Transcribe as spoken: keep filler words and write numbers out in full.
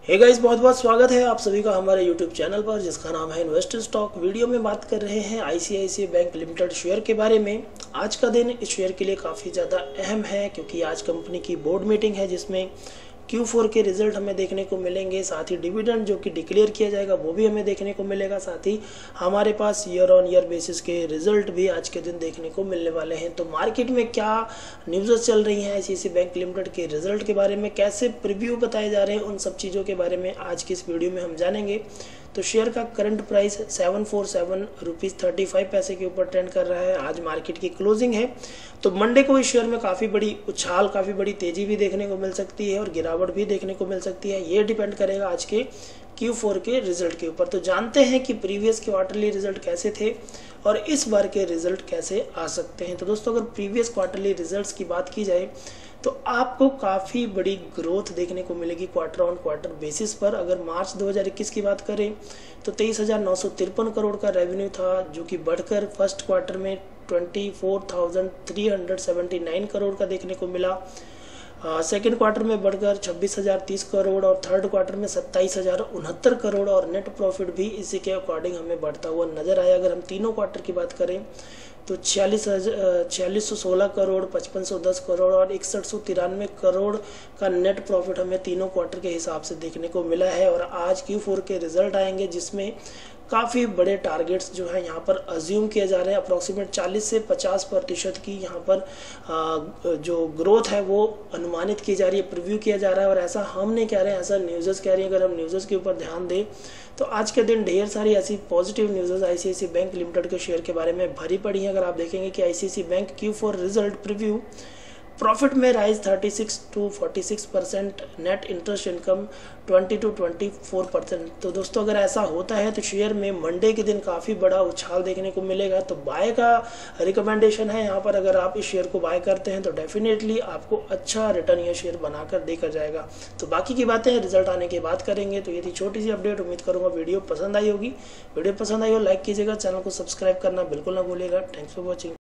Hey guys, बहुत बहुत स्वागत है आप सभी का हमारे यूट्यूब चैनल पर जिसका नाम है इन्वेस्ट स्टॉक। वीडियो में बात कर रहे हैं आईसीआईसीआई बैंक लिमिटेड शेयर के बारे में। आज का दिन इस शेयर के लिए काफ़ी ज़्यादा अहम है क्योंकि आज कंपनी की बोर्ड मीटिंग है जिसमें क्यू फोर के रिजल्ट हमें देखने को मिलेंगे। साथ ही डिविडेंड जो कि डिक्लेयर किया जाएगा वो भी हमें देखने को मिलेगा। साथ ही हमारे पास ईयर ऑन ईयर बेसिस के रिजल्ट भी आज के दिन देखने को मिलने वाले हैं। तो मार्केट में क्या न्यूज़ चल रही हैं आईसीआईसीआई बैंक लिमिटेड के रिजल्ट के बारे में, कैसे प्रीव्यू बताए जा रहे हैं, उन सब चीज़ों के बारे में आज की इस वीडियो में हम जानेंगे। तो शेयर का current price seven four seven rupees thirty five पैसे के ऊपर ट्रेंड कर रहा है। आज मार्केट की क्लोजिंग है तो मंडे को इस शेयर में काफ़ी बड़ी उछाल, काफ़ी बड़ी तेज़ी भी देखने को मिल सकती है और गिरावट भी देखने को मिल सकती है। ये डिपेंड करेगा आज के क्यू फोर के रिजल्ट के ऊपर। तो जानते हैं कि प्रीवियस क्वार्टरली रिजल्ट कैसे थे और इस बार के रिजल्ट कैसे आ सकते हैं। तो दोस्तों, अगर प्रीवियस क्वार्टरली रिजल्ट्स की बात की जाए तो आपको काफ़ी बड़ी ग्रोथ देखने को मिलेगी क्वार्टर ऑन क्वार्टर बेसिस पर। अगर मार्च दो हज़ार इक्कीस की बात करें तो तेईस हज़ार नौ सौ तिरपन करोड़ का रेवेन्यू था, जो कि बढ़कर फर्स्ट क्वार्टर में चौबीस हज़ार तीन सौ उन्यासी करोड़ का देखने को मिला। सेकेंड क्वार्टर में बढ़कर छब्बीस हज़ार तीस करोड़ और थर्ड क्वार्टर में सत्ताईस हज़ार उनहत्तर करोड़ और नेट प्रॉफिट भी इसी के अकॉर्डिंग हमें बढ़ता हुआ नजर आया। अगर हम तीनों क्वार्टर की बात करें तो छियालीस हजार छियालीस सौ सोलह करोड़, पचपन सौ दस करोड़ और इकसठ सौ तिरानवे करोड़ का नेट प्रॉफिट हमें तीनों क्वार्टर के हिसाब से देखने को मिला है। और आज क्यू फोर के रिजल्ट आएंगे जिसमें काफ़ी बड़े टारगेट्स जो है यहाँ पर अज्यूम किए जा रहे हैं। अप्रॉक्सीमेट चालीस से पचास प्रतिशत की यहाँ पर आ, जो ग्रोथ है वो अनुमानित की जा रही है, प्रीव्यू किया जा रहा है। और ऐसा हम नहीं कह रहे हैं, ऐसा न्यूज़ कह रही है। अगर हम न्यूज़ के ऊपर ध्यान दें तो आज के दिन ढेर सारी ऐसी positive news ICICI bank limited के शेयर के बारे में भरी पड़ी हैं। अगर आप देखेंगे कि ICICI bank Q four result preview, profit में राइज छत्तीस टू छियालीस परसेंट, नेट इंटरेस्ट इनकम बीस टू चौबीस परसेंट। तो दोस्तों, अगर ऐसा होता है तो शेयर में मंडे के दिन काफ़ी बड़ा उछाल देखने को मिलेगा। तो बाय का रिकमेंडेशन है यहाँ पर। अगर आप इस शेयर को बाय करते हैं तो डेफिनेटली आपको अच्छा रिटर्न यह शेयर बनाकर देकर जाएगा। तो बाकी की बातें रिजल्ट आने के बाद करेंगे। तो ये थी छोटी सी अपडेट। उम्मीद करूँगा वीडियो पसंद आई होगी। वीडियो पसंद आई हो लाइक कीजिएगा, चैनल को सब्सक्राइब करना बिल्कुल ना भूलिएगा। Thanks for watching.